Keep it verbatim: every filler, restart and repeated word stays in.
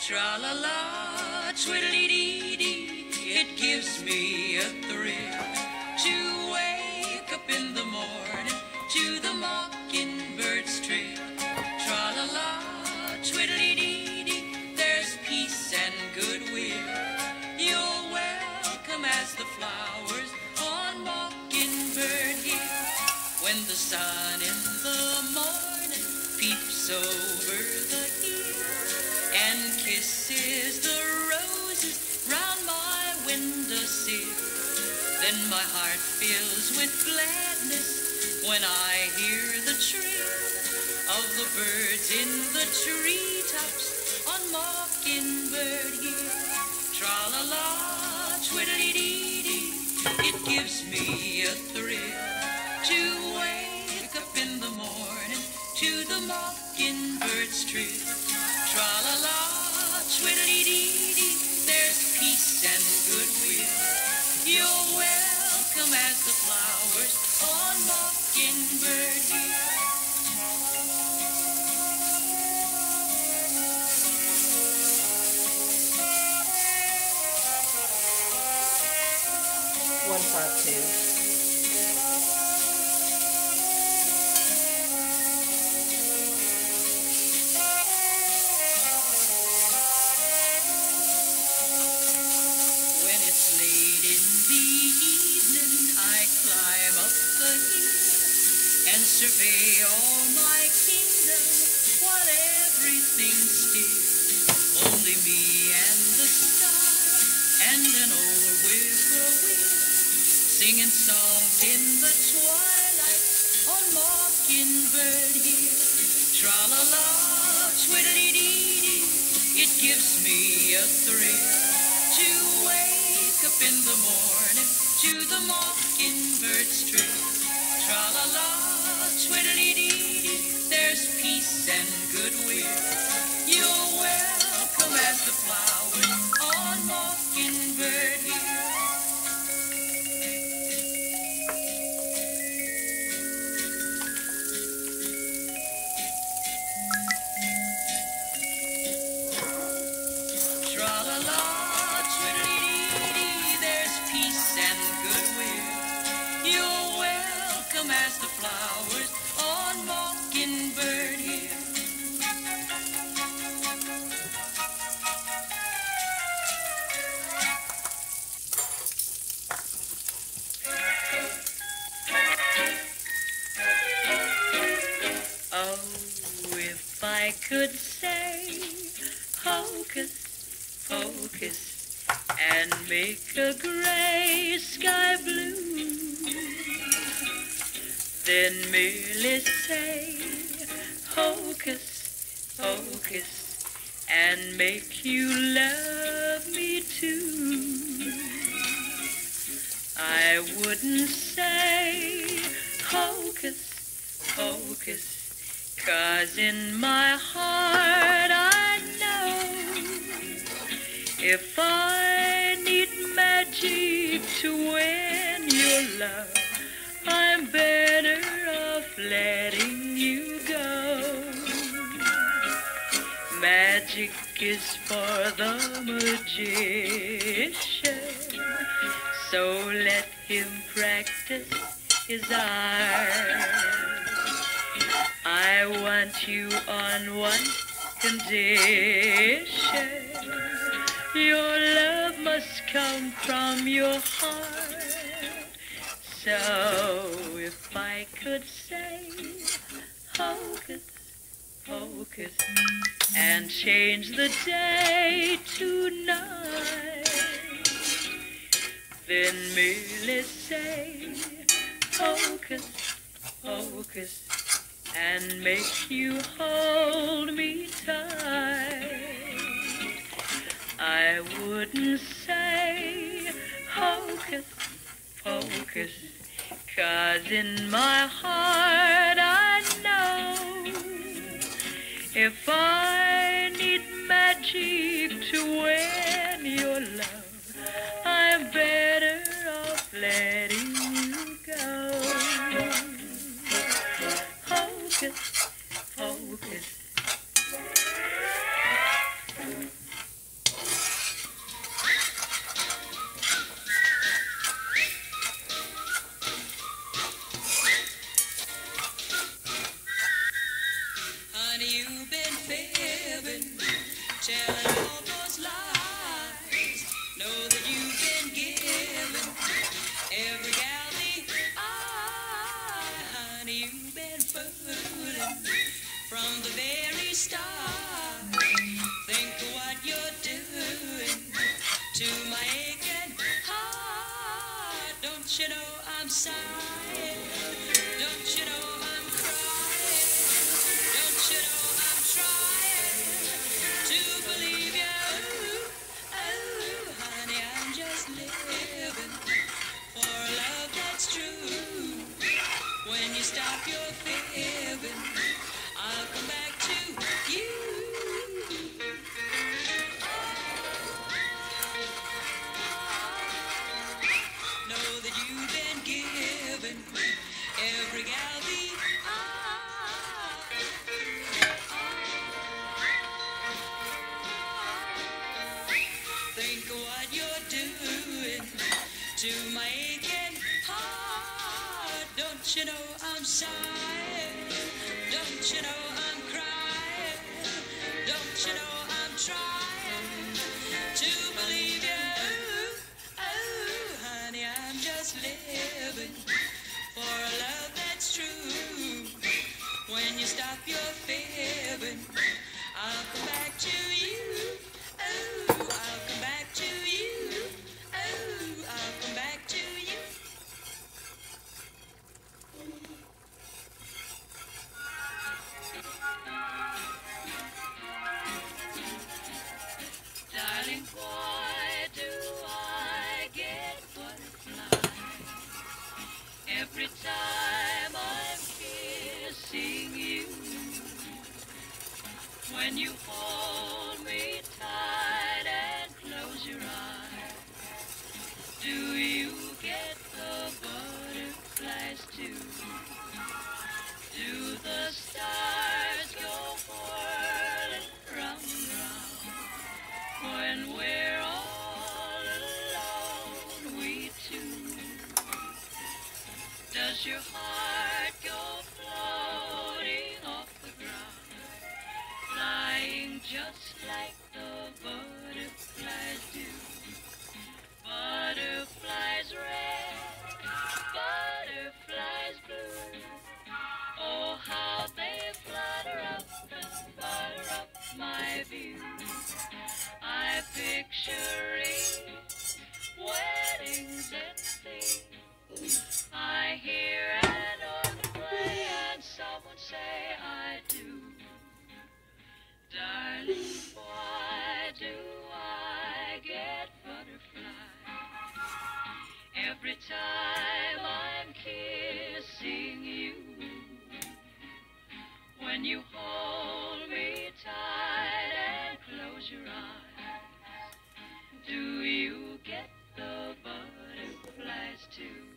Tra-la-la, twiddly-dee-dee, it gives me a thrill to wake up in the morning to the mockingbird's trill. Tra-la-la, twiddly-dee-dee, there's peace and goodwill. You're welcome as the flowers on Mockingbird Hill. When the sun in the morning peeps over the hill and kisses the roses round my windowsill, then my heart fills with gladness when I hear the trill of the birds in the treetops on Mockingbird Hill. Tra-la-la, twiddly-dee-dee, it gives me a thrill to wake up in the morning to the mockingbird's trill. Tra-la-la, twiddly-dee-dee, there's peace and goodwill. You're welcome as the flowers on Mockingbird Hill. One part two. And survey all my kingdom while everything's still. Only me and the sky and an old whippoorwill singing songs in the twilight on Mockingbird Hill. Tra-la-la, twiddly-dee-dee, it gives me a thrill to wake up in the morning to the mockingbird's trill. Tra-la-la, twiddly-dee-dee, there's peace and goodwill. You're welcome as the flowers on Mockingbird Hill. Tra-la-la, twiddly-dee-dee, there's peace and goodwill. You're welcome as the flowers on Mockingbird Hill. Oh, if I could say hocus pocus and make a gray sky blue, then merely say hocus pocus and make you love me too. I wouldn't say hocus pocus, 'cause in my heart I know if I need magic to win your love, I'm better off letting you go. Magic is for the magician, so let him practice his art. I want you on one condition: your love must come from your heart. So if I could say hocus pocus and change the day to night, then merely say hocus pocus and make you hold me tight. I wouldn't say hocus pocus, 'cause in my heart I know if I need magic to win your love, I'm better off letting you go. Hocus pocus. Honey, you've been fibbing, telling all those lies. Know that you've been giving every gal the eye. Honey, you've been fooling from the very start. Think of what you're doing to my aching heart. Don't you know I'm sighing? Don't you know I'm crying? Don't you know I'm trying to believe you? Oh, honey, I'm just living for a love that's true. When you stop your fibbing, I'll come back to you. Know that you've been giving every gal the eye. Think of what you're doing to my aching heart. Don't you know I'm sighing? Don't you know I'm crying? Don't you know I'm trying to believe you? Oh, honey, I'm just living for a love that's true. When you stop your fibbing, I'll come back to you. Oh, I'll come back to you. Oh, I'll come back to you. Darling, why do I get butterflies every time I'm kissing you? When you hold me tight and close your eyes, do you get the butterflies too? Do the stars go whirling round and round when we're all alone, we two? Does your heart go floating off the ground, flying just like the butterflies do? Butterflies red, butterflies blue. Oh, how they flutter up and butter up my view. I picturing weddings and things. I hear an organ play and someone say I do. Darling, why do I get butterflies every time I'm kissing you? When you hold me tight and close your eyes, do you get the butterflies too?